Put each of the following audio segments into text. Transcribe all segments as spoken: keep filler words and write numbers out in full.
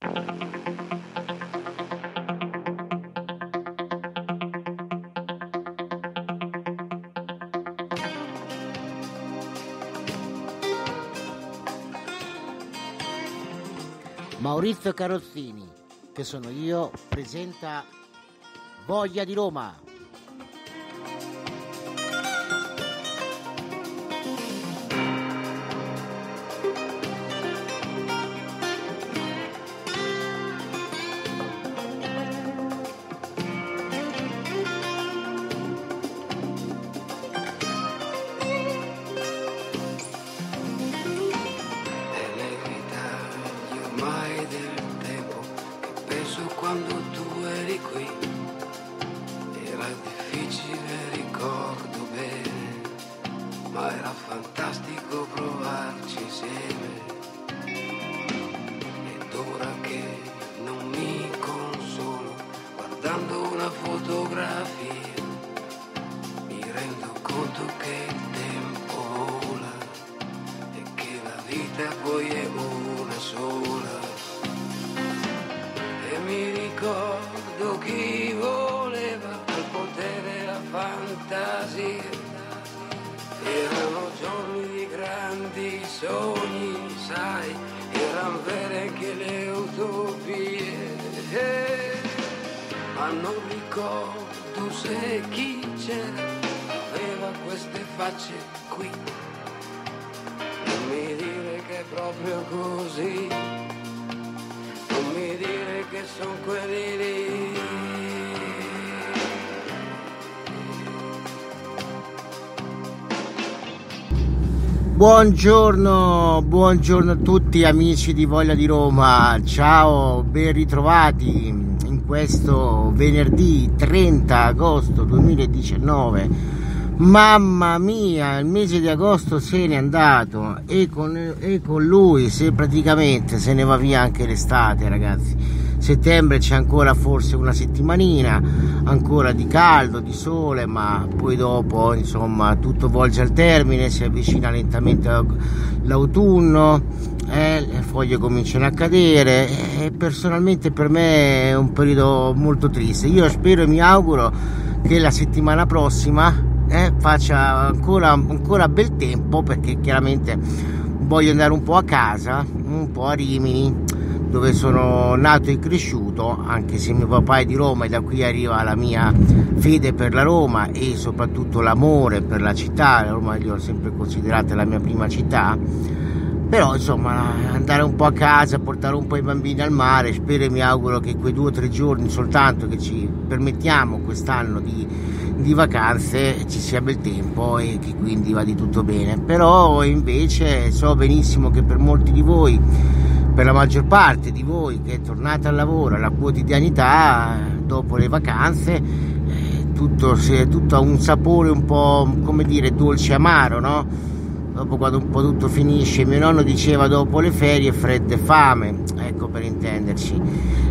Maurizio Carrozzini, che sono io, presenta Voglia di Roma. Quando tu eri qui era difficile, ricordo bene, ma era fantastico provarci insieme. Ed ora che non mi consolo guardando una fotografia, mi rendo conto che il tempo vola e che la vita poi è una sola. Mi ricordo chi voleva al potere la fantasia, erano giorni di grandi sogni, sai, erano vere anche le utopie, ma non ricordo se chi c'era aveva queste facce qui, non mi dire che è proprio così. Non mi dire che sono quelli lì. Buongiorno, buongiorno a tutti amici di Voglia di Roma. Ciao, ben ritrovati in questo venerdì trenta agosto duemiladiciannove. Mamma mia, il mese di agosto se n'è andato e con, e con lui se praticamente se ne va via anche l'estate, ragazzi. Settembre c'è ancora forse una settimanina ancora di caldo, di sole, ma poi dopo insomma tutto volge al termine, si avvicina lentamente l'autunno, eh, le foglie cominciano a cadere e personalmente per me è un periodo molto triste. Io spero e mi auguro che la settimana prossima Eh, faccia ancora, ancora bel tempo, perché chiaramente voglio andare un po' a casa, un po' a Rimini, dove sono nato e cresciuto, anche se mio papà è di Roma e da qui arriva la mia fede per la Roma e soprattutto l'amore per la città. La Roma io l'ho sempre considerata la mia prima città, però insomma andare un po' a casa, portare un po' i bambini al mare. Spero e mi auguro che quei due o tre giorni soltanto che ci permettiamo quest'anno di di vacanze ci sia bel tempo e che quindi va di tutto bene. Però invece so benissimo che per molti di voi, per la maggior parte di voi che è tornata al lavoro, alla quotidianità dopo le vacanze, eh, tutto, tutto ha un sapore un po', come dire, dolce amaro, no? Dopo, quando un po' tutto finisce, mio nonno diceva dopo le ferie freddo e fame, ecco, per intenderci.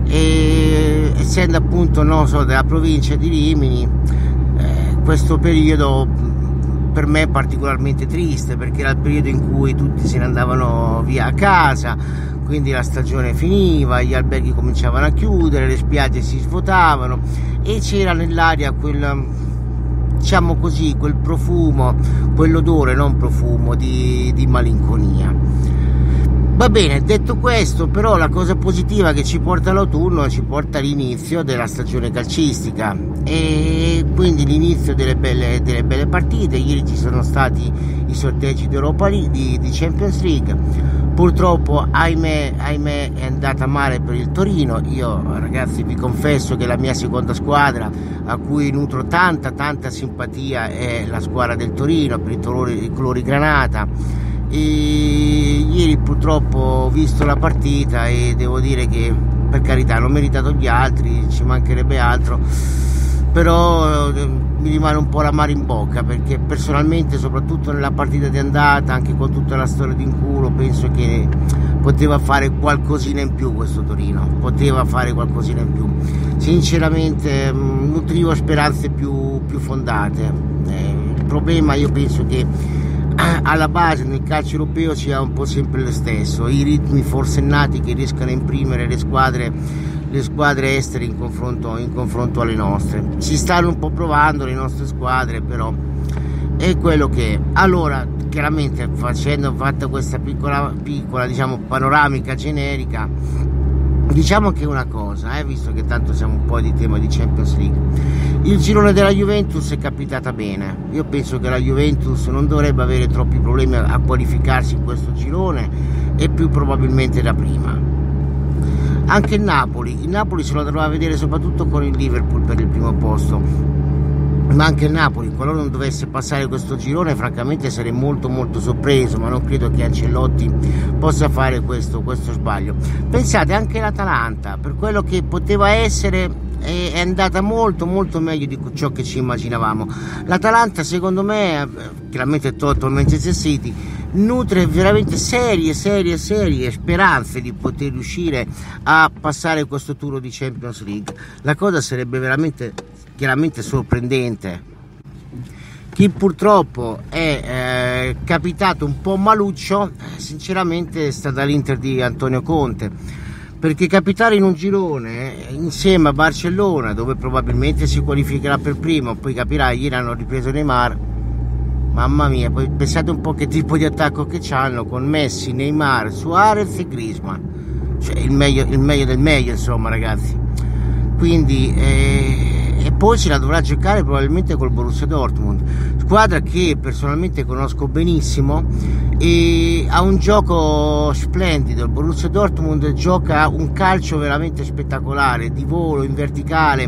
E essendo appunto, non so, della provincia di Rimini, questo periodo per me è particolarmente triste, perché era il periodo in cui tutti se ne andavano via a casa, quindi la stagione finiva, gli alberghi cominciavano a chiudere, le spiagge si svuotavano e c'era nell'aria quel, diciamo così, quel profumo, quell'odore, non profumo, di, di malinconia. Va bene, detto questo, però la cosa positiva che ci porta l'autunno ci porta all'inizio della stagione calcistica e quindi l'inizio delle belle, delle belle partite. Ieri ci sono stati i sorteggi di Europa League, di, di Champions League. Purtroppo, ahimè, ahimè, è andata male per il Torino. Io, ragazzi, vi confesso che la mia seconda squadra, a cui nutro tanta, tanta simpatia, è la squadra del Torino, per i colori, i colori granata. E ieri purtroppo ho visto la partita e devo dire che, per carità, hanno meritato gli altri, ci mancherebbe altro, però eh, mi rimane un po' l'amaro in bocca, perché personalmente, soprattutto nella partita di andata, anche con tutta la storia di inculo, penso che poteva fare qualcosina in più questo Torino, poteva fare qualcosina in più. Sinceramente mh, nutrivo speranze più, più fondate. Eh, il problema, io penso che alla base nel calcio europeo sia un po' sempre lo stesso, i ritmi forsennati che riescono a imprimere le squadre, le squadre estere in confronto, in confronto alle nostre. Si stanno un po' provando le nostre squadre, però è quello che è. Allora, chiaramente, facendo fatta questa piccola, piccola diciamo panoramica generica, diciamo che una cosa, eh, visto che tanto siamo un po' di tema di Champions League, il girone della Juventus è capitata bene. Io penso che la Juventus non dovrebbe avere troppi problemi a qualificarsi in questo girone, e più probabilmente da prima. Anche il Napoli, il Napoli se lo dovrà vedere soprattutto con il Liverpool per il primo posto, ma anche il Napoli, qualora non dovesse passare questo girone, francamente sarei molto molto sorpreso, ma non credo che Ancelotti possa fare questo, questo sbaglio. Pensate, anche l'Atalanta, per quello che poteva essere, è andata molto molto meglio di ciò che ci immaginavamo. L'Atalanta, secondo me, chiaramente tolto il Manchester City, nutre veramente serie serie serie speranze di poter riuscire a passare questo turno di Champions League. La cosa sarebbe veramente chiaramente sorprendente. Chi purtroppo è eh, capitato un po' maluccio, sinceramente, è stata l'Inter di Antonio Conte, perché capitare in un girone insieme a Barcellona, dove probabilmente si qualificherà per primo, poi capirà, ieri hanno ripreso Neymar, mamma mia, poi pensate un po' che tipo di attacco che c'hanno, con Messi, Neymar, Suarez e Griezmann, cioè il meglio, il meglio del meglio, insomma, ragazzi. Quindi eh, e poi ce la dovrà giocare probabilmente col Borussia Dortmund, squadra che personalmente conosco benissimo e ha un gioco splendido. Il Borussia Dortmund gioca un calcio veramente spettacolare, di volo, in verticale,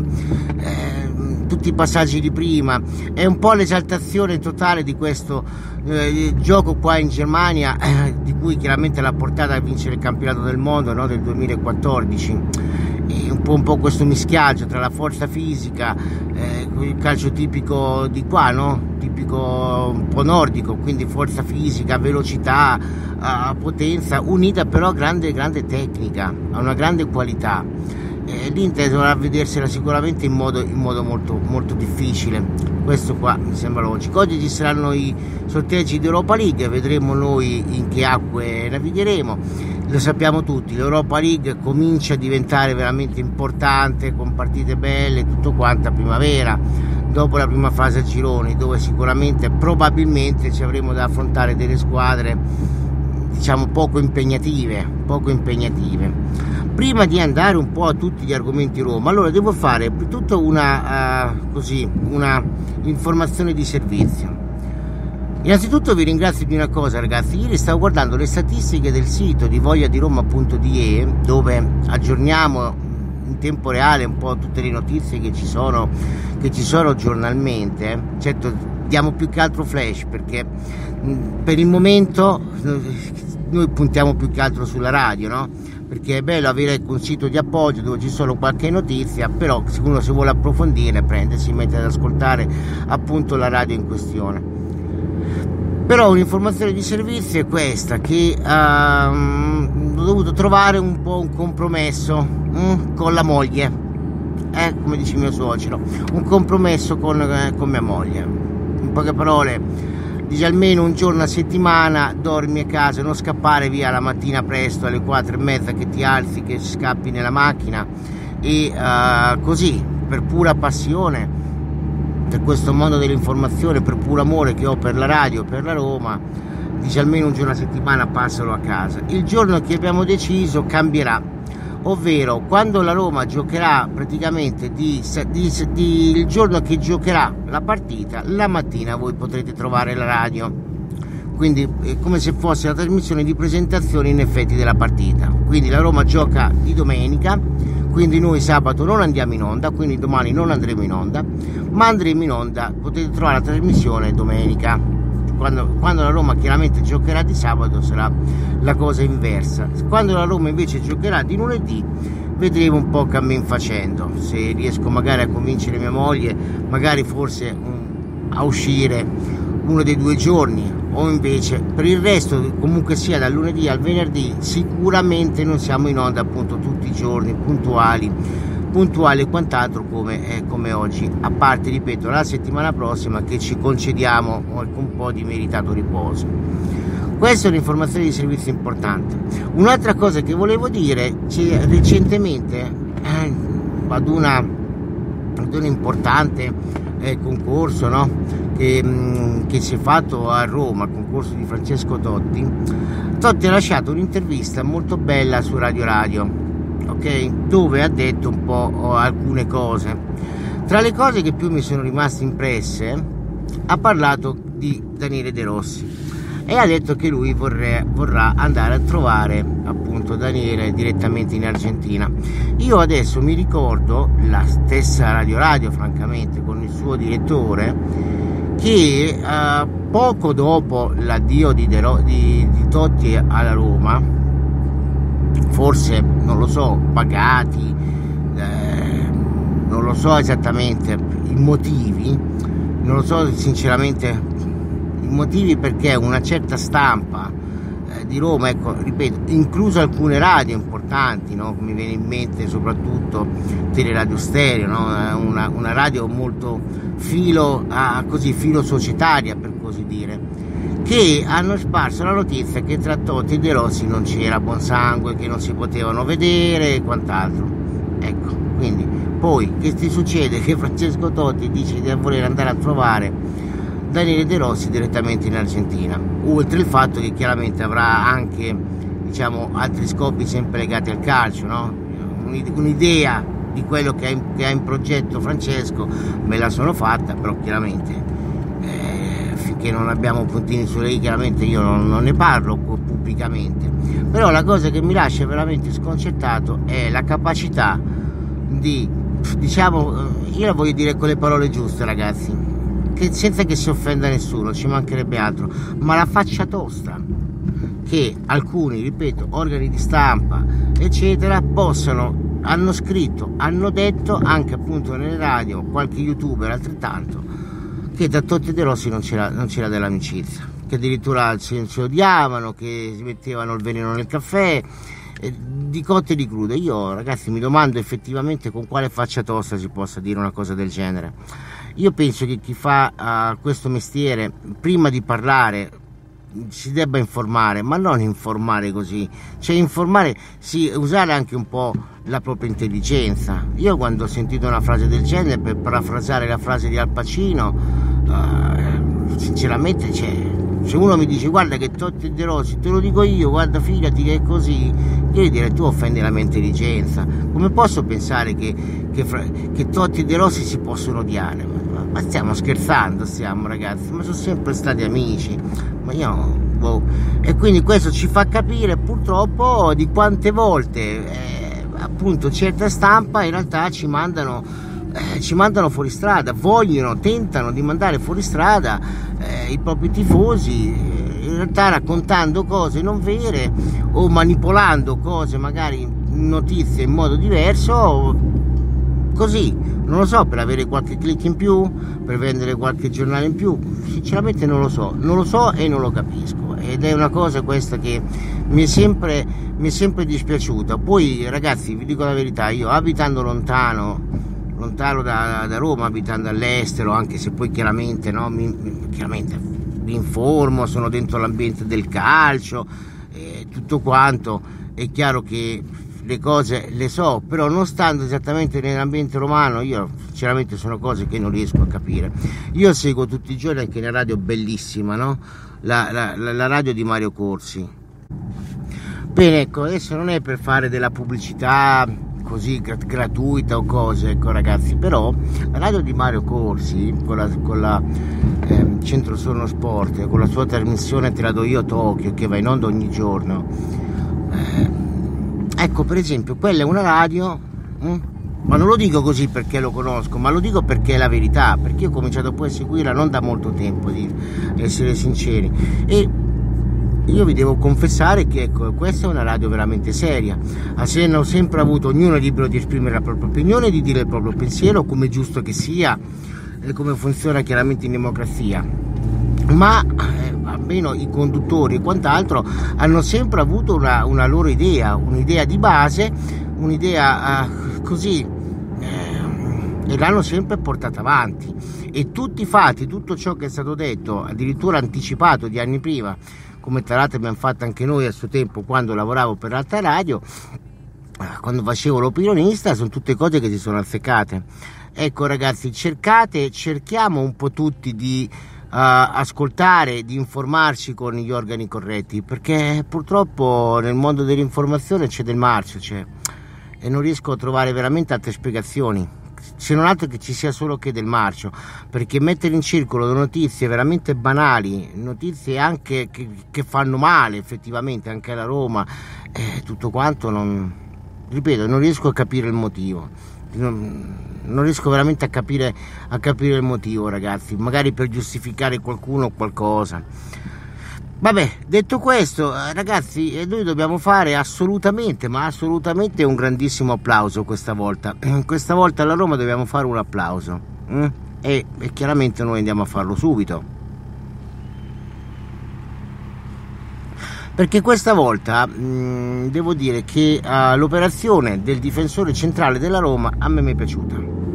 eh, tutti i passaggi di prima, è un po' l'esaltazione totale di questo eh, gioco qua in Germania, eh, di cui chiaramente l'ha portata a vincere il campionato del mondo, no, del duemilaquattordici. Un po', un po' questo mischiaggio tra la forza fisica, eh, il calcio tipico di qua, no? Tipico un po' nordico, quindi forza fisica, velocità, uh, potenza, unita però a grande, grande tecnica, a una grande qualità. Eh, L'Inter dovrà vedersela sicuramente in modo, in modo molto, molto difficile. Questo qua mi sembra logico. Oggi ci saranno i sorteggi di Europa League, vedremo noi in che acque navigheremo. Lo sappiamo tutti, l'Europa League comincia a diventare veramente importante, con partite belle, tutto quanto a primavera, dopo la prima fase a gironi, dove sicuramente probabilmente ci avremo da affrontare delle squadre, diciamo, poco impegnative, poco impegnative. Prima di andare un po' a tutti gli argomenti Roma, allora devo fare tutta una uh, così una informazione di servizio. Innanzitutto vi ringrazio di una cosa, ragazzi. Ieri stavo guardando le statistiche del sito di vogliadiroma punto d e, dove aggiorniamo in tempo reale un po' tutte le notizie che ci sono, che ci sono giornalmente. Certo, diamo più che altro flash, perché mh, per il momento noi puntiamo più che altro sulla radio, no? Perché è bello avere un sito di appoggio dove ci sono qualche notizia, però se uno si vuole approfondire prende, si mette ad ascoltare appunto la radio in questione. Però un'informazione di servizio è questa, che um, ho dovuto trovare un po' un compromesso um, con la moglie, eh, come dice mio suocero, un compromesso con, eh, con mia moglie. In poche parole, dice almeno un giorno a settimana dormi a casa, non scappare via la mattina presto alle quattro e mezza, che ti alzi, che scappi nella macchina, e uh, così, per pura passione per questo mondo dell'informazione, per puro amore che ho per la radio, per la Roma, dice almeno un giorno a settimana passalo a casa. Il giorno che abbiamo deciso cambierà, ovvero quando la Roma giocherà praticamente di, di, di, il giorno che giocherà la partita, la mattina voi potrete trovare la radio, quindi è come se fosse la trasmissione di presentazione in effetti della partita. Quindi la Roma gioca di domenica, quindi noi sabato non andiamo in onda, quindi domani non andremo in onda, ma andremo in onda, potete trovare la trasmissione domenica. Quando, quando la Roma chiaramente giocherà di sabato sarà la cosa inversa. Quando la Roma invece giocherà di lunedì vedremo un po' cammin facendo, se riesco magari a convincere mia moglie, magari forse um, a uscire uno dei due giorni, o invece per il resto comunque sia dal lunedì al venerdì sicuramente non siamo in onda appunto tutti i giorni puntuali puntuali e quant'altro come, eh, come oggi, a parte, ripeto, la settimana prossima che ci concediamo un po' di meritato riposo. Questa è un'informazione di servizio importante. Un'altra cosa che volevo dire, c'è recentemente eh, ad, una, ad un importante eh, concorso, no? che, mh, che si è fatto a Roma, il concorso di Francesco Totti. Totti ha lasciato un'intervista molto bella su Radio Radio, ok? Dove ha detto un po' alcune cose. Tra le cose che più mi sono rimaste impresse, ha parlato di Daniele De Rossi e ha detto che lui vorrà, vorrà andare a trovare appunto Daniele direttamente in Argentina. Io adesso mi ricordo la stessa Radio Radio, francamente, con il suo direttore, che eh, poco dopo l'addio di, De Ro- di, di Totti alla Roma, forse, non lo so, pagati, eh, non lo so esattamente i motivi, non lo so sinceramente i motivi, perché una certa stampa eh, di Roma, ecco, ripeto, incluso alcune radio importanti, no? Mi viene in mente soprattutto Teleradio Stereo, no? una, una radio molto filo, ah, così, filo societaria, per così dire, che hanno sparso la notizia che tra Totti e De Rossi non c'era buon sangue, che non si potevano vedere e quant'altro. Ecco, quindi poi che ti succede? Che Francesco Totti dice di voler andare a trovare Daniele De Rossi direttamente in Argentina, oltre il fatto che chiaramente avrà anche, diciamo, altri scopi sempre legati al calcio, no? Un'idea di quello che ha in, che ha in progetto Francesco me la sono fatta, però chiaramente eh, finché non abbiamo puntini su lei, chiaramente io non, non ne parlo pubblicamente. Però la cosa che mi lascia veramente sconcertato è la capacità di, diciamo, io la voglio dire con le parole giuste, ragazzi, che senza che si offenda nessuno, ci mancherebbe altro, ma la faccia tosta che alcuni, ripeto, organi di stampa eccetera possano, hanno scritto, hanno detto anche appunto nelle radio, qualche youtuber altrettanto, che da Totti e De Rossi non c'era, non c'era dell'amicizia, che addirittura si, si odiavano, che si mettevano il veleno nel caffè, eh, di cotte e di crude. Io, ragazzi, mi domando effettivamente con quale faccia tosta si possa dire una cosa del genere. Io penso che chi fa uh, questo mestiere, prima di parlare, si debba informare, ma non informare così, cioè informare, sì, usare anche un po' la propria intelligenza. Io quando ho sentito una frase del genere, per parafrasare la frase di Al Pacino, uh, sinceramente, cioè, se uno mi dice guarda che Totti e De Rossi, te lo dico io, guarda fidati che è così, io gli direi tu offendi la mia intelligenza. Come posso pensare che, che, che Totti e De Rossi si possono odiare? Ma, ma stiamo scherzando, stiamo, ragazzi, ma sono sempre stati amici, ma io boh. E quindi questo ci fa capire purtroppo di quante volte eh, appunto certa stampa in realtà ci mandano Eh, ci mandano fuori strada, vogliono, tentano di mandare fuori strada eh, i propri tifosi, eh, in realtà raccontando cose non vere o manipolando cose, magari notizie in modo diverso, così, non lo so, per avere qualche click in più, per vendere qualche giornale in più. Sinceramente non lo so, non lo so e non lo capisco, ed è una cosa questa che mi è sempre, mi è sempre dispiaciuta. Poi, ragazzi, vi dico la verità, io abitando lontano lontano da, da Roma, abitando all'estero, anche se poi chiaramente, no, mi, chiaramente mi informo, sono dentro l'ambiente del calcio e tutto quanto, è chiaro che le cose le so, però non stando esattamente nell'ambiente romano, io sinceramente sono cose che non riesco a capire. Io seguo tutti i giorni anche una radio bellissima, no? La, la, la radio di Mario Corsi. Bene, ecco, adesso non è per fare della pubblicità così gratuita o cose, ecco, ragazzi, però la radio di Mario Corsi con la, con la eh, Centro Sorno Sport, con la sua trasmissione Te la do io a Tokyo, che va in onda ogni giorno, eh, ecco, per esempio, quella è una radio hm? ma non lo dico così perché lo conosco, ma lo dico perché è la verità, perché io ho cominciato poi a seguirla non da molto tempo, di essere sinceri, e io vi devo confessare che, ecco, questa è una radio veramente seria. Hanno sempre avuto, ognuno è libero di esprimere la propria opinione, di dire il proprio pensiero, come è giusto che sia e come funziona chiaramente in democrazia, ma eh, almeno i conduttori e quant'altro hanno sempre avuto una, una loro idea, un'idea di base, un'idea eh, così e l'hanno sempre portata avanti, e tutti i fatti, tutto ciò che è stato detto, addirittura anticipato di anni prima, come tra l'altro abbiamo fatto anche noi a suo tempo quando lavoravo per l'Alta Radio, quando facevo l'opinionista, sono tutte cose che si sono azzeccate. Ecco ragazzi, cercate, cerchiamo un po' tutti di uh, ascoltare, di informarci con gli organi corretti, perché purtroppo nel mondo dell'informazione c'è del marcio, c'è, e non riesco a trovare veramente altre spiegazioni, se non altro che ci sia solo che del marcio, perché mettere in circolo notizie veramente banali, notizie anche che, che fanno male effettivamente anche alla Roma, eh, tutto quanto, non, ripeto, non riesco a capire il motivo, non, non riesco veramente a capire, a capire il motivo ragazzi, magari per giustificare qualcuno o qualcosa. Vabbè, detto questo ragazzi, noi dobbiamo fare assolutamente, ma assolutamente un grandissimo applauso questa volta. Questa volta alla Roma dobbiamo fare un applauso, eh? e, e chiaramente noi andiamo a farlo subito. Perché questa volta mh, devo dire che uh, l'operazione del difensore centrale della Roma a me mi è piaciuta.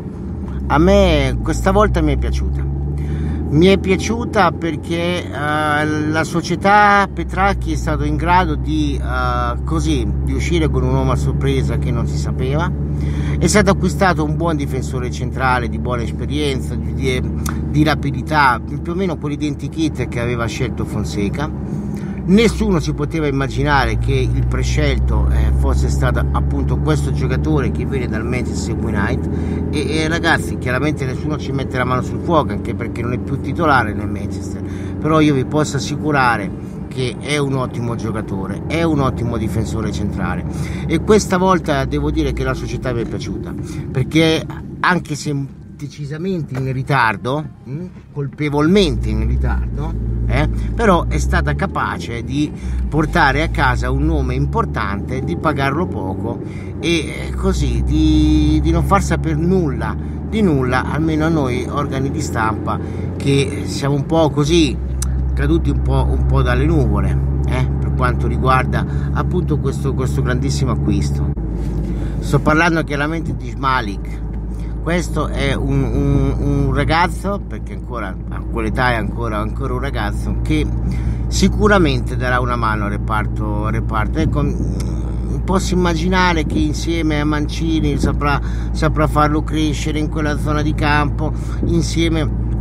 A me questa volta mi è piaciuta. Mi è piaciuta perché uh, la società Petracchi è stato in grado di, uh, così, di uscire con un uomo a sorpresa che non si sapeva. È stato acquistato un buon difensore centrale di buona esperienza, di, di, di rapidità, più o meno quell'identikit che aveva scelto Fonseca. Nessuno si poteva immaginare che il prescelto eh, fosse stato appunto questo giocatore che viene dal Manchester United, e, e ragazzi, chiaramente nessuno ci mette la mano sul fuoco, anche perché non è più titolare nel Manchester, però io vi posso assicurare che è un ottimo giocatore, è un ottimo difensore centrale, e questa volta devo dire che la società mi è piaciuta, perché anche se decisamente in ritardo, mh, colpevolmente in ritardo, eh, però è stata capace di portare a casa un nome importante, di pagarlo poco e così di, di non far sapere nulla di nulla, almeno a noi organi di stampa che siamo un po' così caduti un po', un po' dalle nuvole, eh, per quanto riguarda appunto questo, questo grandissimo acquisto. Sto parlando chiaramente di Smalling. Questo è un, un, un ragazzo, perché ancora a quell'età è ancora, ancora un ragazzo, che sicuramente darà una mano al reparto, al reparto. Ecco, posso immaginare che insieme a Mancini saprà, saprà farlo crescere in quella zona di campo, insieme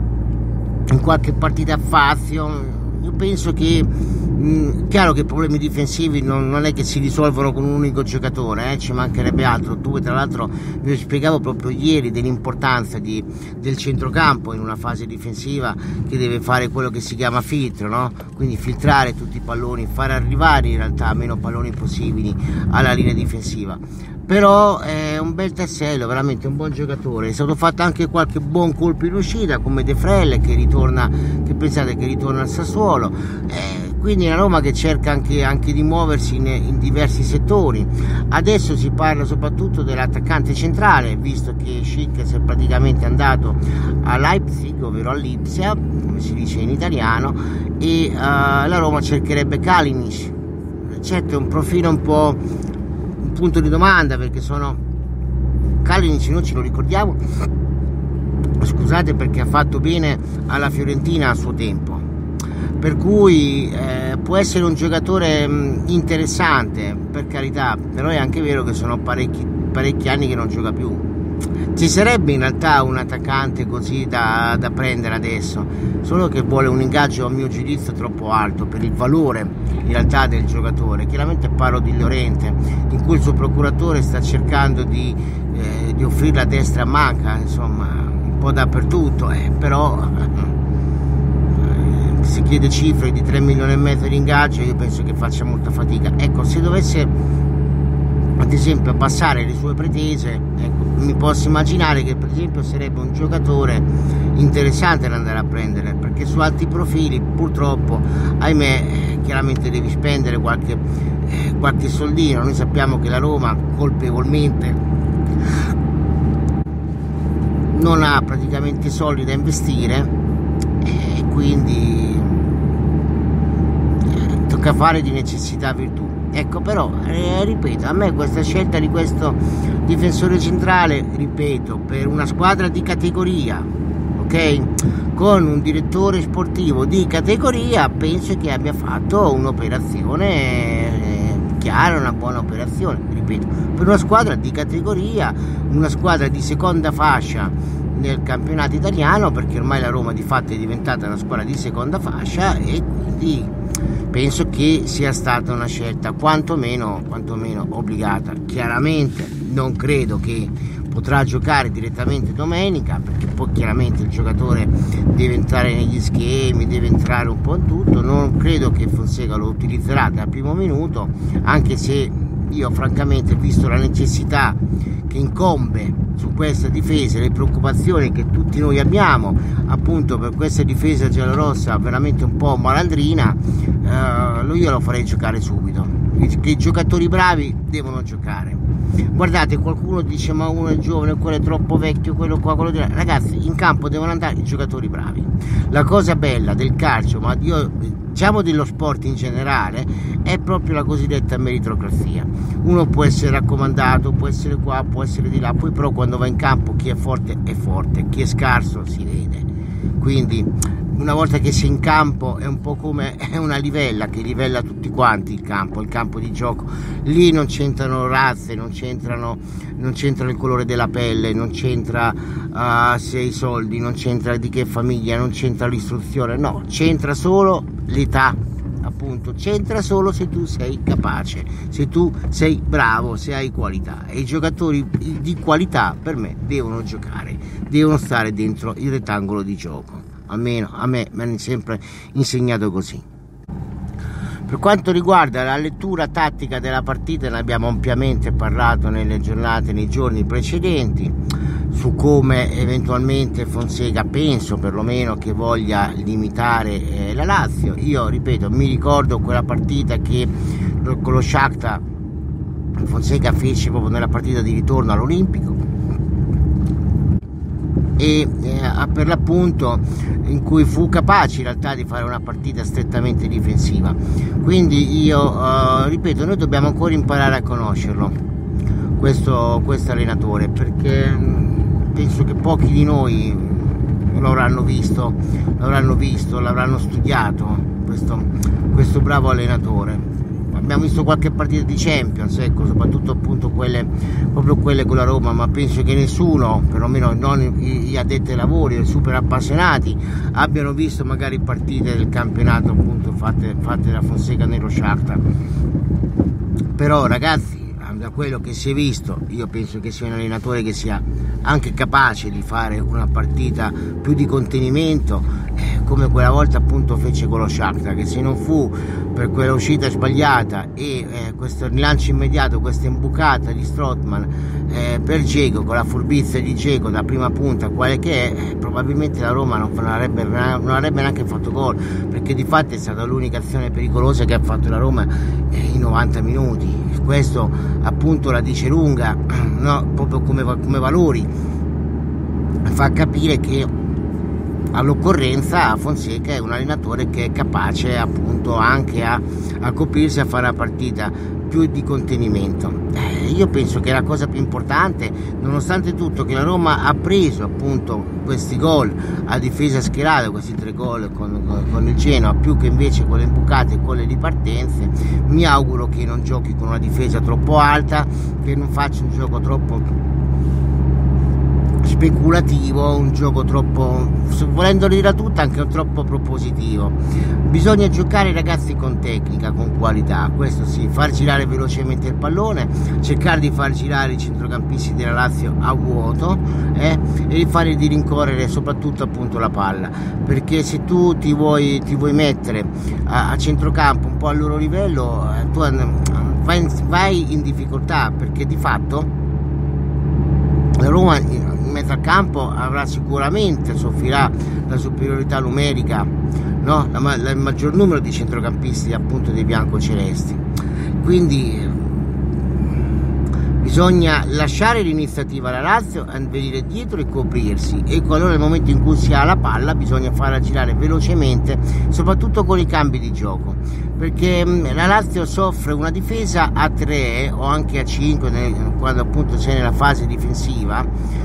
in qualche partita a Fazio. Io penso che, mh, chiaro che i problemi difensivi non, non è che si risolvono con un unico giocatore, eh, ci mancherebbe altro. Tu tra l'altro vi spiegavo proprio ieri dell'importanza di, del centrocampo in una fase difensiva, che deve fare quello che si chiama filtro, no? Quindi filtrare tutti i palloni, far arrivare in realtà meno palloni possibili alla linea difensiva. Però è un bel tassello, veramente un buon giocatore. È stato fatto anche qualche buon colpo in uscita, come De Frel che ritorna, che pensate che ritorna al Sassuolo, eh, quindi una Roma che cerca anche, anche di muoversi in, in diversi settori. Adesso si parla soprattutto dell'attaccante centrale, visto che Schick è praticamente andato a Leipzig, ovvero a Lipsia, come si dice in italiano, e uh, la Roma cercherebbe Kalinic. Certo, è un profilo un po' punto di domanda, perché sono Kalinic, noi ce lo ricordiamo, scusate, perché ha fatto bene alla Fiorentina a suo tempo, per cui eh, può essere un giocatore mh, interessante, per carità, però è anche vero che sono parecchi, parecchi anni che non gioca più. Ci sarebbe in realtà un attaccante così da, da prendere adesso, solo che vuole un ingaggio a mio giudizio troppo alto per il valore in realtà del giocatore. Chiaramente parlo di Llorente, in cui il suo procuratore sta cercando di, eh, di offrire la destra a manca, insomma un po' dappertutto, eh, però eh, si chiede cifre di tre milioni e mezzo di ingaggio, io penso che faccia molta fatica. Ecco, se dovesse ad esempio abbassare le sue pretese, ecco, mi posso immaginare che per esempio sarebbe un giocatore interessante da andare a prendere, perché su alti profili purtroppo, ahimè, chiaramente devi spendere qualche, eh, qualche soldino. Noi sappiamo che la Roma colpevolmente non ha praticamente soldi da investire, e quindi eh, tocca fare di necessità virtù. Ecco, però, eh, ripeto, a me questa scelta di questo difensore centrale, ripeto, per una squadra di categoria, ok? Con un direttore sportivo di categoria, penso che abbia fatto un'operazione eh, chiara, una buona operazione, ripeto, per una squadra di categoria, una squadra di seconda fascia nel campionato italiano, perché ormai la Roma di fatto è diventata una squadra di seconda fascia, e quindi penso che sia stata una scelta quantomeno, quantomeno obbligata. Chiaramente non credo che potrà giocare direttamente domenica, perché poi chiaramente il giocatore deve entrare negli schemi, deve entrare un po' in tutto. Non credo che Fonseca lo utilizzerà dal primo minuto, anche se io francamente, visto la necessità che incombe su questa difesa, le preoccupazioni che tutti noi abbiamo appunto per questa difesa giallorossa veramente un po' malandrina, eh, io lo farei giocare subito. I, i giocatori bravi devono giocare. Guardate, qualcuno dice ma uno è giovane, quello è troppo vecchio, quello qua, quello di là. Ragazzi, in campo devono andare i giocatori bravi. La cosa bella del calcio, ma io diciamo dello sport in generale, è proprio la cosiddetta meritocrazia. Uno può essere raccomandato, può essere qua, può essere di là, poi però quando va in campo chi è forte è forte, chi è scarso si vede. Quindi una volta che sei in campo è un po' come è una livella che livella tutti quanti il campo, il campo di gioco. Lì non c'entrano razze, non c'entrano, non c'entra il colore della pelle, non c'entra uh, se hai soldi, non c'entra di che famiglia, non c'entra l'istruzione, no, c'entra solo l'età, appunto, c'entra solo se tu sei capace, se tu sei bravo, se hai qualità. E i giocatori di qualità per me devono giocare, devono stare dentro il rettangolo di gioco. Almeno a me mi hanno sempre insegnato così. Per quanto riguarda la lettura tattica della partita, ne abbiamo ampiamente parlato nelle giornate, nei giorni precedenti, su come eventualmente Fonseca, penso perlomeno, che voglia limitare eh, la Lazio. Io ripeto, mi ricordo quella partita che con lo Shakhtar Fonseca fece proprio nella partita di ritorno all'Olimpico, e eh, per l'appunto in cui fu capace in realtà di fare una partita strettamente difensiva. Quindi io eh, ripeto, noi dobbiamo ancora imparare a conoscerlo questo, questo allenatore, perché mh, penso che pochi di noi lo avranno visto, l'avranno visto, l'avranno studiato questo, questo bravo allenatore. Abbiamo visto qualche partita di Champions, ecco, soprattutto appunto quelle, proprio quelle con la Roma, ma penso che nessuno, perlomeno non gli addetti ai lavori, i super appassionati, abbiano visto magari partite del campionato appunto fatte, fatte da Fonseca nello Shakhtar. Però ragazzi, da quello che si è visto, io penso che sia un allenatore che sia anche capace di fare una partita più di contenimento, eh, come quella volta appunto fece con lo Shakhtar, che se non fu per quella uscita sbagliata e eh, questo rilancio immediato, questa imbucata di Strootman eh, per Dzeko, con la furbizia di Dzeko da prima punta quale che è, eh, probabilmente la Roma non avrebbe, non avrebbe neanche fatto gol, perché di fatto è stata l'unica azione pericolosa che ha fatto la Roma eh, in novanta minuti. Questo appunto la dice lunga, no? Proprio come, come valori, fa capire che all'occorrenza Fonseca è un allenatore che è capace appunto anche a, a coprirsi, a fare una partita più di contenimento. Eh, io penso che la cosa più importante, nonostante tutto, che la Roma ha preso appunto questi gol a difesa schierata, questi tre gol con, con, con il Genoa, più che invece con le imbucate e con le ripartenze. Mi auguro che non giochi con una difesa troppo alta, che non faccia un gioco troppo speculativo, un gioco troppo, volendo dire tutta, anche troppo propositivo. Bisogna giocare, ragazzi, con tecnica, con qualità, questo sì, far girare velocemente il pallone, cercare di far girare i centrocampisti della Lazio a vuoto eh, e fare di rincorrere soprattutto appunto la palla, perché se tu ti vuoi, ti vuoi mettere a, a centrocampo un po' al loro livello, eh, tu vai in, vai in difficoltà, perché di fatto la Roma in mezzo al campo avrà sicuramente, soffrirà la superiorità numerica, no? la, la, il maggior numero di centrocampisti appunto dei biancocelesti. Quindi bisogna lasciare l'iniziativa alla Lazio, venire dietro e coprirsi, e qualora nel momento in cui si ha la palla bisogna farla girare velocemente, soprattutto con i cambi di gioco, perché la Lazio soffre una difesa a tre o anche a cinque quando appunto c'è nella fase difensiva.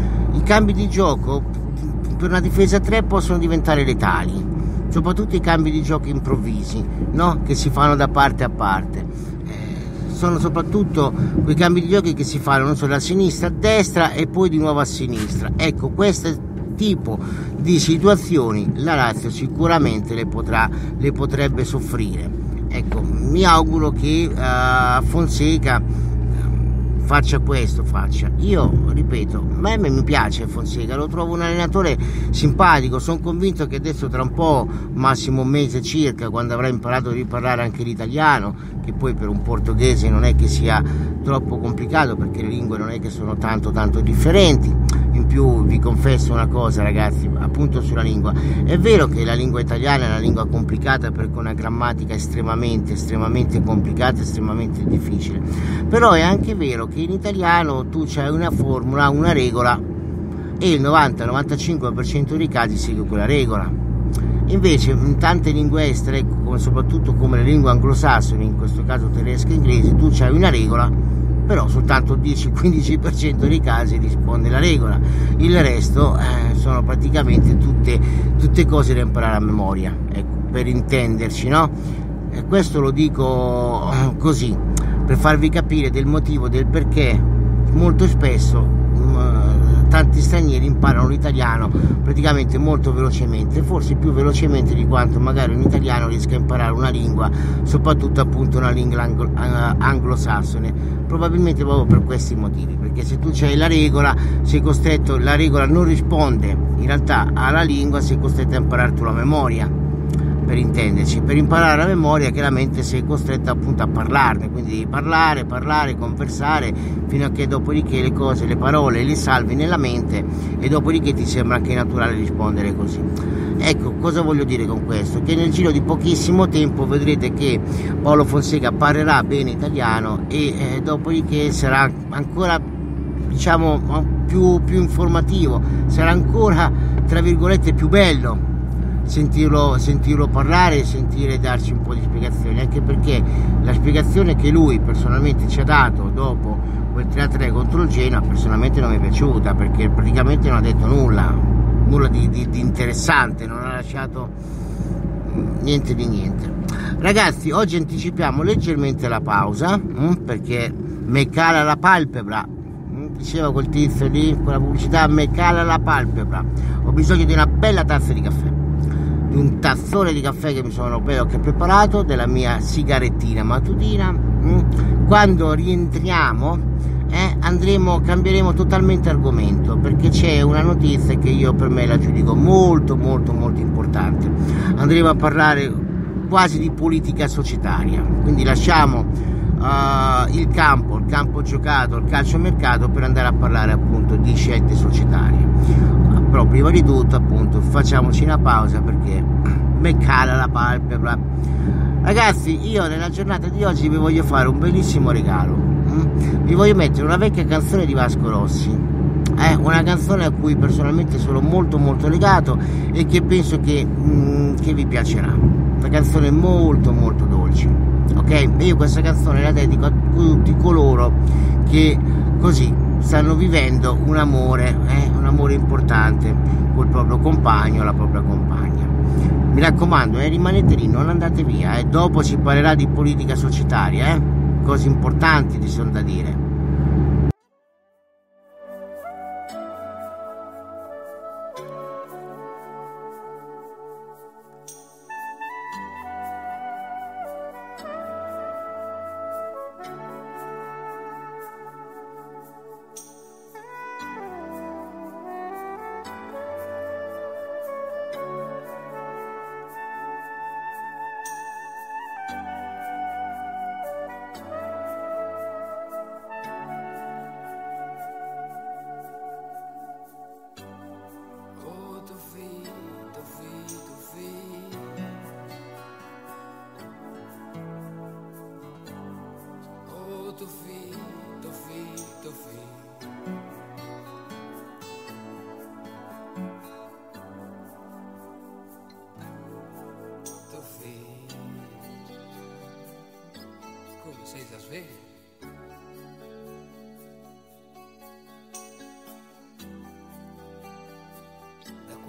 I cambi di gioco per una difesa a tre possono diventare letali, soprattutto i cambi di gioco improvvisi, no? Che si fanno da parte a parte. Eh, sono soprattutto quei cambi di gioco che si fanno, non so, da sinistra a destra e poi di nuovo a sinistra. Ecco, questo tipo di situazioni la Lazio sicuramente le potrà, le potrebbe soffrire. Ecco, mi auguro che uh, Fonseca faccia questo, faccia. Io ripeto, a me mi piace Fonseca, lo trovo un allenatore simpatico, sono convinto che adesso tra un po', massimo un mese circa, quando avrà imparato a riparlare anche l'italiano, che poi per un portoghese non è che sia troppo complicato, perché le lingue non è che sono tanto tanto differenti. In più vi confesso una cosa, ragazzi, appunto sulla lingua, è vero che la lingua italiana è una lingua complicata perché ha una grammatica estremamente estremamente complicata, estremamente difficile, però è anche vero che in italiano tu c'hai una formula, una regola, e il novanta novantacinque per cento dei casi segue quella regola. Invece in tante lingue estere, come, soprattutto come le lingue anglosassoni, in questo caso tedesco e inglese, tu c'hai una regola, però soltanto il dieci quindici per cento dei casi risponde la regola, il resto eh, sono praticamente tutte, tutte cose da imparare a memoria, ecco, per intenderci, no? E questo lo dico eh, così, per farvi capire del motivo, del perché molto spesso mh, tanti stranieri imparano l'italiano praticamente molto velocemente, forse più velocemente di quanto magari un italiano riesca a imparare una lingua, soprattutto appunto una lingua anglo- anglosassone, probabilmente proprio per questi motivi, perché se tu c'hai la regola, sei costretto, la regola non risponde in realtà alla lingua, sei costretto a imparare tu la memoria, per intenderci. Per imparare la memoria chiaramente sei costretto appunto a parlarne, quindi devi parlare, parlare, conversare, fino a che dopodiché le cose, le parole le salvi nella mente, e dopodiché ti sembra anche naturale rispondere così. Ecco, cosa voglio dire con questo? Che nel giro di pochissimo tempo vedrete che Paolo Fonseca parlerà bene italiano, e eh, dopodiché sarà ancora, diciamo, più, più informativo, sarà ancora, tra virgolette, più bello sentirlo, sentirlo parlare e sentire darci un po' di spiegazioni, anche perché la spiegazione che lui personalmente ci ha dato dopo quel tre a tre contro il Genoa personalmente non mi è piaciuta, perché praticamente non ha detto nulla nulla di, di, di interessante, non ha lasciato niente di niente. Ragazzi, oggi anticipiamo leggermente la pausa hm, perché me cala la palpebra, hm, diceva quel tizio lì, quella pubblicità, me cala la palpebra, ho bisogno di una bella tazza di caffè, di un tazzone di caffè che mi sono che ho preparato, della mia sigarettina mattutina. hm. Quando rientriamo Eh, andremo, cambieremo totalmente argomento, perché c'è una notizia che io per me la giudico molto molto molto importante. Andremo a parlare quasi di politica societaria, quindi lasciamo uh, il campo, il campo giocato, il calciomercato, per andare a parlare appunto di scelte societarie. Però prima di tutto appunto facciamoci una pausa, perché me cala la palpebra. Ragazzi, io nella giornata di oggi vi voglio fare un bellissimo regalo. Vi voglio mettere una vecchia canzone di Vasco Rossi, eh, una canzone a cui personalmente sono molto molto legato e che penso che, mm, che vi piacerà. Una canzone molto molto dolce, ok? E io questa canzone la dedico a tutti coloro che così stanno vivendo un amore, eh, un amore importante col proprio compagno o la propria compagna. Mi raccomando, eh, rimanete lì, non andate via, eh. Dopo si parlerà di politica societaria, eh. Cose importanti ci sono da dire.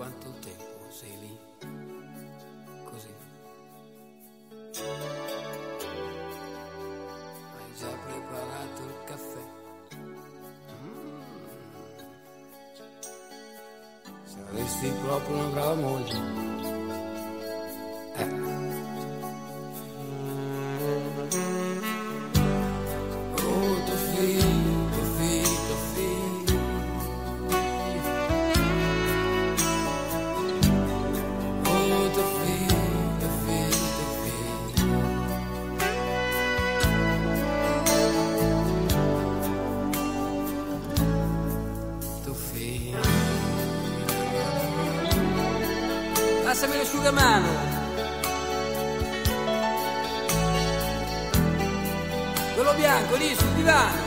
quanto tempo sei lì, così. Hai già preparato il caffè. Mm. Saresti proprio una brava moglie. Eh. Oh, Tofì, Tofì, Tofì. Oh, Tofì, Tofì, Tofì. Tofì. Passami l'asciugamano. Quello bianco lì sul divano.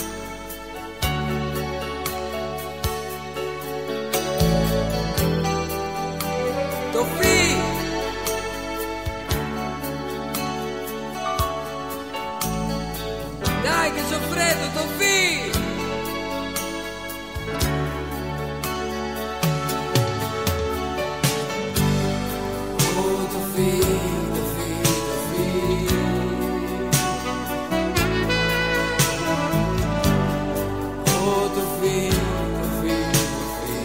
Tofì. Dai che c'ho freddo, Tofì. Oh, Tofì, Tofì, Tofì. Oh, Tofì, Tofì, Tofì.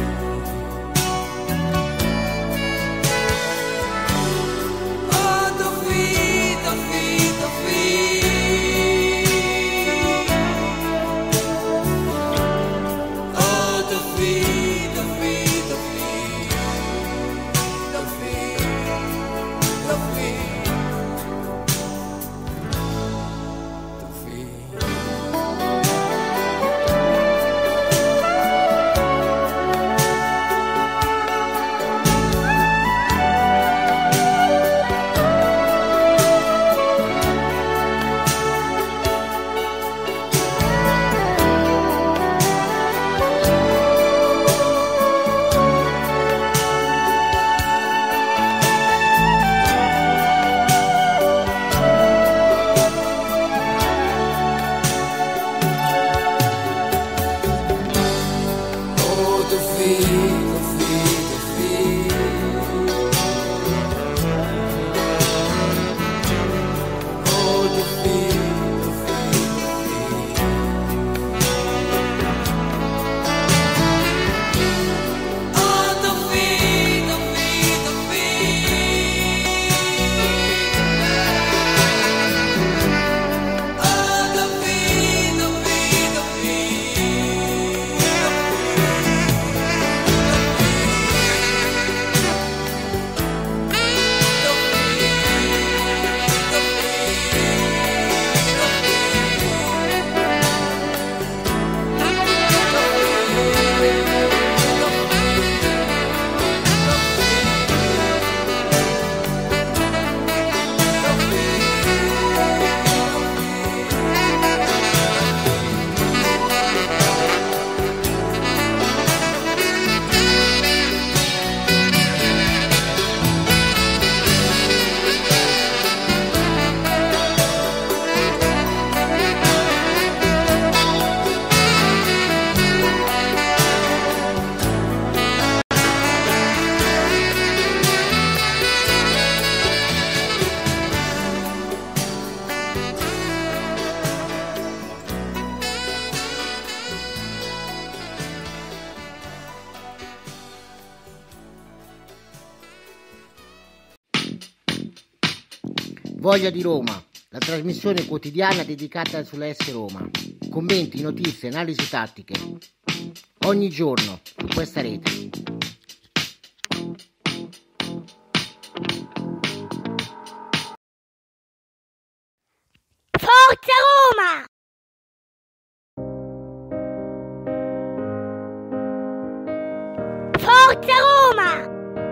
Oh, Tofì, Tofì, Tofì. Oh, Tofì, Tofì, Tofì. Tofì, Tofì. Tofì. Oh, Tofì, Tofì, Tofì. Oh, Tofì, Tofì, Tofì. Oh, Tofì, Tofì, Tofì. Oh, Tofì, Tofì, Tofì. Voglia di Roma, la trasmissione quotidiana dedicata sulla S Roma. Commenti, notizie, analisi tattiche. Ogni giorno su questa rete. Forza Roma! Forza Roma!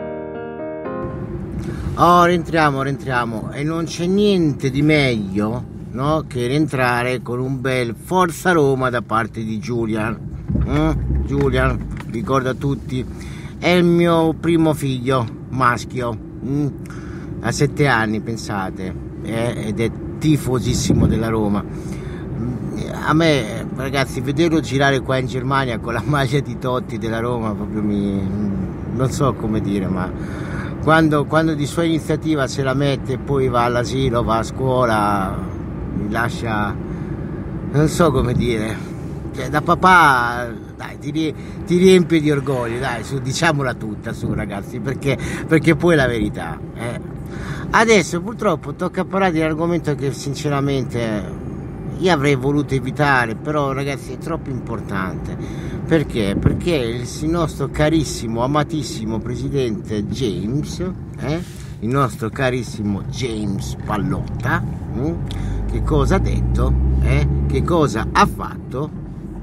Oh, rientriamo, rientriamo. E non c'è niente di meglio, no, che rientrare con un bel Forza Roma da parte di Julian. Mm? Julian, ricordo a tutti, è il mio primo figlio maschio. Mm? Ha sette anni, pensate, eh? Ed è tifosissimo della Roma. A me, ragazzi, vederlo girare qua in Germania con la maglia di Totti della Roma proprio mi... non so come dire, ma quando, quando di sua iniziativa se la mette e poi va all'asilo, va a scuola, mi lascia, non so come dire, cioè, da papà, dai, ti, ti riempie di orgoglio, dai, su, diciamola tutta, su ragazzi, perché, perché poi è la verità. Eh. Adesso purtroppo tocca parlare di un argomento che sinceramente io avrei voluto evitare, però ragazzi è troppo importante. Perché? Perché il nostro carissimo, amatissimo presidente James, eh? il nostro carissimo James Pallotta, hm? che cosa ha detto? Eh? Che cosa ha fatto?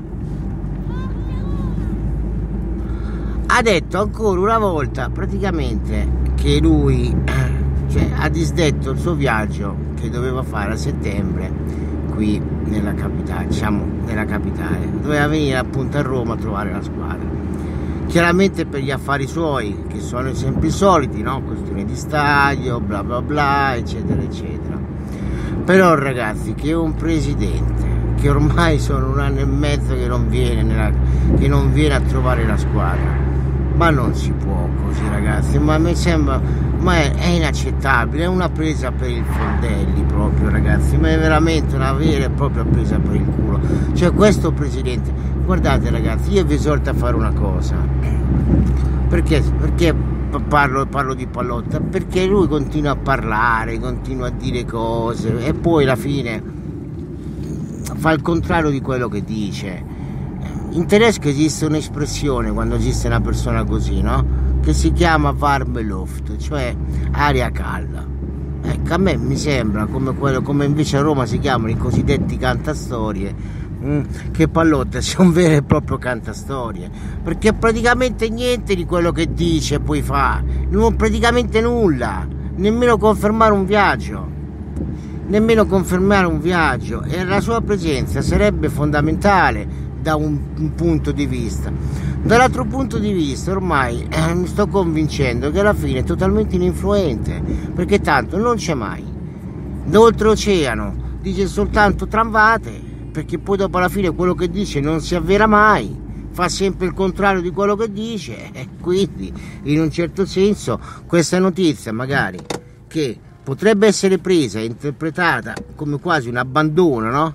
Ha detto ancora una volta praticamente che lui cioè, ha disdetto il suo viaggio che doveva fare a settembre qui nella capitale, diciamo nella capitale, doveva venire appunto a Roma a trovare la squadra, chiaramente per gli affari suoi che sono sempre i soliti, no? Questione di stadio, bla bla bla, eccetera eccetera. Però ragazzi, che un presidente che ormai sono un anno e mezzo che non viene nella, che non viene a trovare la squadra, ma non si può così ragazzi, ma mi sembra, ma è, è inaccettabile, è una presa per il fondelli proprio ragazzi, ma è veramente una vera e propria presa per il culo. Cioè questo presidente, guardate ragazzi, io vi esorto a fare una cosa, perché, perché parlo, parlo di Pallotta, perché lui continua a parlare, continua a dire cose e poi alla fine fa il contrario di quello che dice. In tedesco esiste un'espressione quando esiste una persona così, no? Che si chiama warme Luft, cioè aria calda. Ecco, a me mi sembra come quello, come invece a Roma si chiamano i cosiddetti cantastorie, mh, che Pallotta sia un vero e proprio cantastorie, perché praticamente niente di quello che dice poi fa, non praticamente nulla, nemmeno confermare un viaggio. nemmeno confermare un viaggio, e la sua presenza sarebbe fondamentale da un, un punto di vista. Dall'altro punto di vista ormai eh, mi sto convincendo che alla fine è totalmente ininfluente, perché tanto non c'è mai, da oltreoceano dice soltanto tramvate, perché poi dopo alla fine quello che dice non si avvera mai, fa sempre il contrario di quello che dice, e quindi in un certo senso questa notizia magari che potrebbe essere presa e interpretata come quasi un abbandono, no?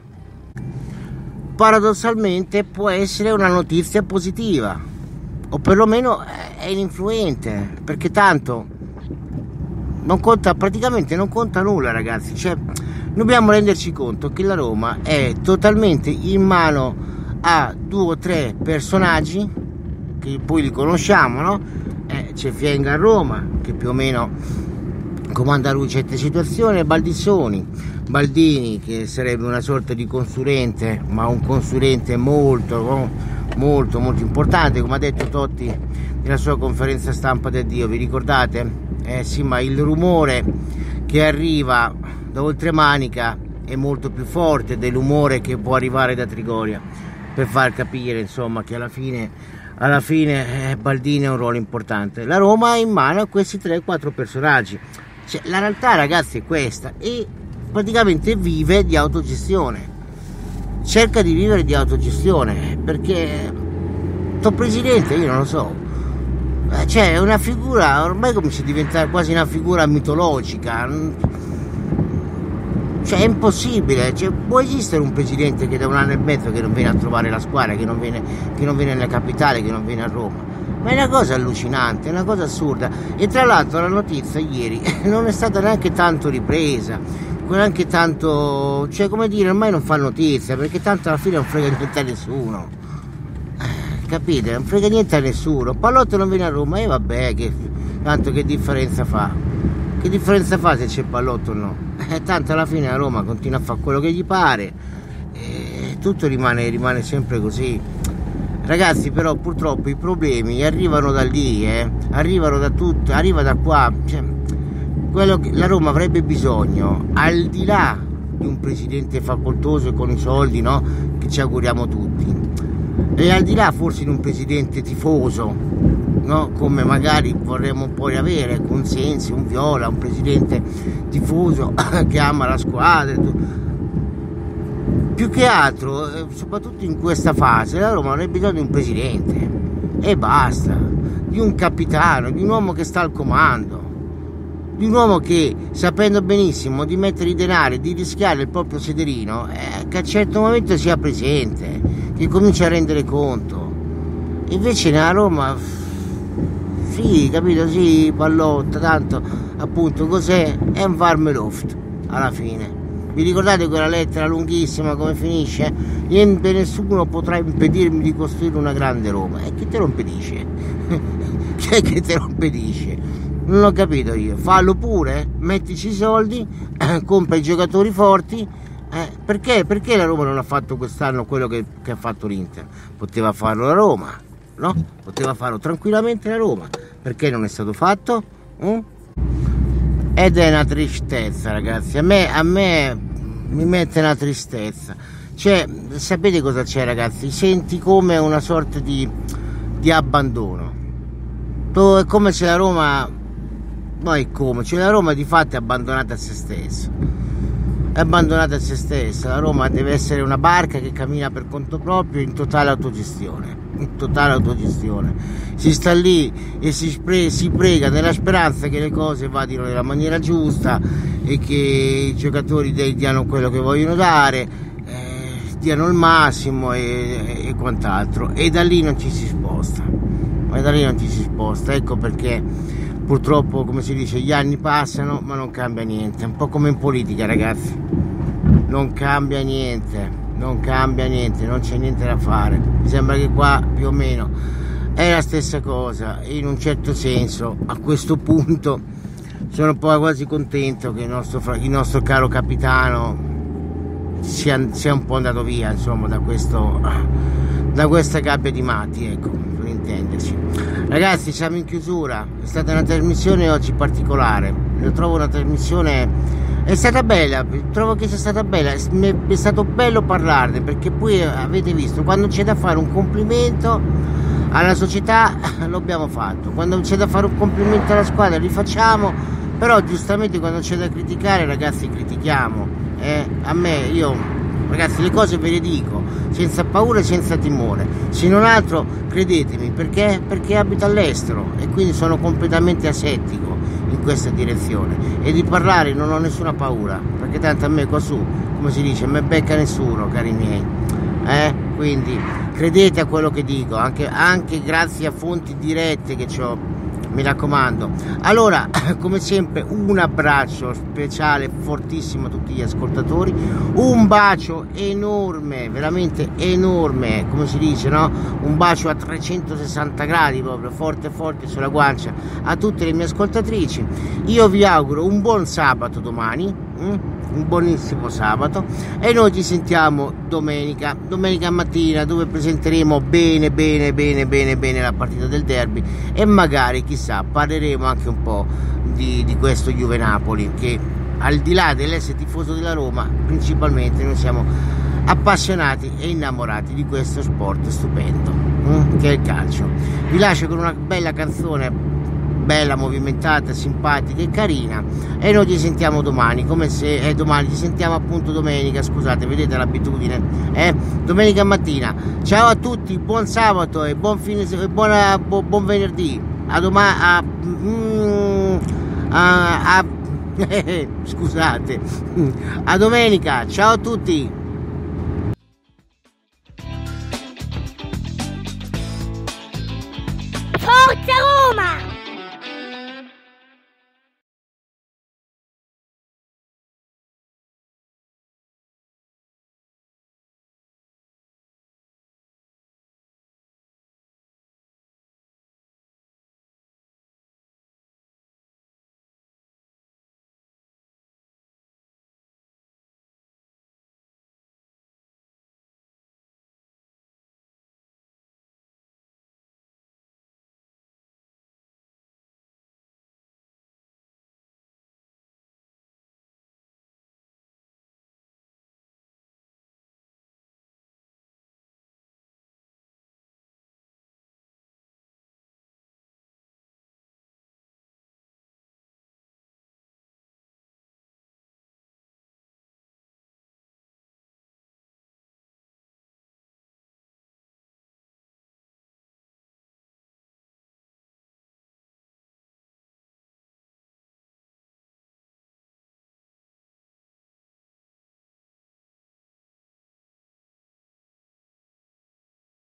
Paradossalmente può essere una notizia positiva, o perlomeno è ininfluente, perché tanto non conta, praticamente non conta nulla, ragazzi. Cioè, dobbiamo renderci conto che la Roma è totalmente in mano a due o tre personaggi che poi li conosciamo, no? Eh, c'è Fienga a Roma, che più o meno comanda lui certe situazioni, e Baldissoni, Baldini, che sarebbe una sorta di consulente, ma un consulente molto, molto, molto importante, come ha detto Totti nella sua conferenza stampa del Dio, vi ricordate? Eh sì, ma il rumore che arriva da Oltremanica è molto più forte dell'umore che può arrivare da Trigoria, per far capire, insomma, che alla fine, alla fine eh, Baldini ha un ruolo importante. La Roma è in mano a questi tre quattro personaggi. Cioè, la realtà, ragazzi, è questa, e praticamente vive di autogestione, cerca di vivere di autogestione, perché sto presidente, io non lo so, cioè è una figura, ormai comincia a diventare quasi una figura mitologica, cioè è impossibile, cioè, può esistere un presidente che da un anno e mezzo che non viene a trovare la squadra, che non viene, che non viene nella capitale, che non viene a Roma? Ma è una cosa allucinante, è una cosa assurda. E tra l'altro la notizia ieri non è stata neanche tanto ripresa, neanche tanto, cioè come dire, ormai non fa notizia, perché tanto alla fine non frega niente a nessuno, capite? Non frega niente a nessuno. Pallotta non viene a Roma, e vabbè, che tanto che differenza fa? Che differenza fa se c'è Pallotta o no? Eh, tanto alla fine a Roma continua a fare quello che gli pare, e tutto rimane, rimane sempre così. Ragazzi, però purtroppo i problemi arrivano da lì, eh? arrivano da tutto, arriva da qua. Cioè, quello che la Roma avrebbe bisogno, al di là di un presidente facoltoso e con i soldi, no? Che ci auguriamo tutti, e al di là forse di un presidente tifoso, no? Come magari vorremmo poi avere con Sensi, un Viola, un presidente tifoso che ama la squadra. Più che altro, soprattutto in questa fase, la Roma non ha bisogno di un presidente, e basta, di un capitano, di un uomo che sta al comando, di un uomo che, sapendo benissimo di mettere i denari, di rischiare il proprio sederino, eh, che a un certo momento sia presente, che comincia a rendere conto. Invece nella Roma, sì, capito, sì, pallotta, tanto appunto cos'è? È un Varmeloft alla fine. Vi ricordate quella lettera lunghissima come finisce? Niente, nessuno potrà impedirmi di costruire una grande Roma. E chi te lo impedisce? Chi è che te lo impedisce? Non ho capito io. Fallo pure, mettici i soldi, eh, compra i giocatori forti. Eh, perché? Perché la Roma non ha fatto quest'anno quello che, che ha fatto l'Inter? Poteva farlo la Roma, no? Poteva farlo tranquillamente la Roma. Perché non è stato fatto? Mm? Ed è una tristezza, ragazzi. A me, a me mi mette una tristezza. Cioè, sapete cosa c'è, ragazzi? Senti come una sorta di, di abbandono. Tu, è come se la Roma, poi come? Cioè la Roma di fatto è abbandonata a se stessa. È abbandonata a se stessa. La Roma deve essere una barca che cammina per conto proprio in totale autogestione. In totale autogestione. Si sta lì e si, spre- si prega nella speranza che le cose vadino nella maniera giusta e che i giocatori diano quello che vogliono dare, eh, diano il massimo e, e quant'altro, e da lì non ci si sposta. Ma da lì non ci si sposta. Ecco perché purtroppo, come si dice, gli anni passano ma non cambia niente. È un po' come in politica, ragazzi, non cambia niente. Non cambia niente, non c'è niente da fare. Mi sembra che qua più o meno è la stessa cosa. In un certo senso, a questo punto, sono un po' quasi contento che il nostro, il nostro caro capitano sia, sia un po' andato via, insomma, da questo, da questa gabbia di matti, ecco, per intenderci. Ragazzi, siamo in chiusura. È stata una trasmissione oggi particolare. Io trovo una trasmissione. È stata bella, trovo che sia stata bella, è stato bello parlarne, perché poi avete visto, quando c'è da fare un complimento alla società lo abbiamo fatto, quando c'è da fare un complimento alla squadra li facciamo, però giustamente quando c'è da criticare, ragazzi, critichiamo. Eh, a me, io, ragazzi, le cose ve le dico, senza paura e senza timore, se non altro credetemi, perché? Perché abito all'estero e quindi sono completamente asettico in questa direzione, e di parlare non ho nessuna paura, perché tanto a me qua su, come si dice, me becca nessuno, cari miei, eh? Quindi credete a quello che dico, anche, anche grazie a fonti dirette che ho, mi raccomando. Allora, come sempre, un abbraccio speciale fortissimo a tutti gli ascoltatori, un bacio enorme, veramente enorme, come si dice, no? Un bacio a trecentosessanta gradi, proprio forte forte sulla guancia, a tutte le mie ascoltatrici. Io vi auguro un buon sabato domani, hm? un buonissimo sabato, e noi ci sentiamo domenica domenica mattina, dove presenteremo bene bene bene bene bene la partita del derby, e magari, chissà, parleremo anche un po' di, di questo Juve Napoli, che al di là dell'essere tifoso della Roma, principalmente noi siamo appassionati e innamorati di questo sport stupendo, hm? che è il calcio. Vi lascio con una bella canzone, bella, movimentata, simpatica e carina, e noi ci sentiamo domani, come se è eh, domani, ci sentiamo appunto domenica, scusate, vedete l'abitudine, eh? Domenica mattina. Ciao a tutti, buon sabato e buon fine, e buona, bu, buon venerdì, a domani, a, mm, a, a scusate, a domenica, ciao a tutti. Forza Roma!